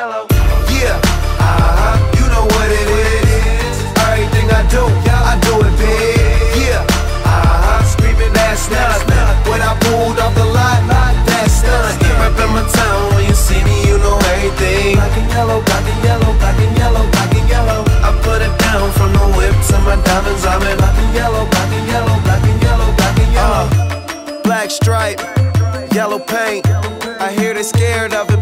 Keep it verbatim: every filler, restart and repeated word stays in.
yellow. Yeah, uh-huh, you know what it is. Everything I do, I do it big. Yeah, uh-huh, screaming that's nothing. When I pulled off the lot, that's nothing. Reppin' my town, when you see me, you know everything. Black and yellow, black and yellow, black and yellow, black and yellow. I put it down from the whip to my diamonds. I'm in black and yellow, black and yellow, black and yellow, black and yellow. Uh, black stripe, yellow paint. I hear they scared of it.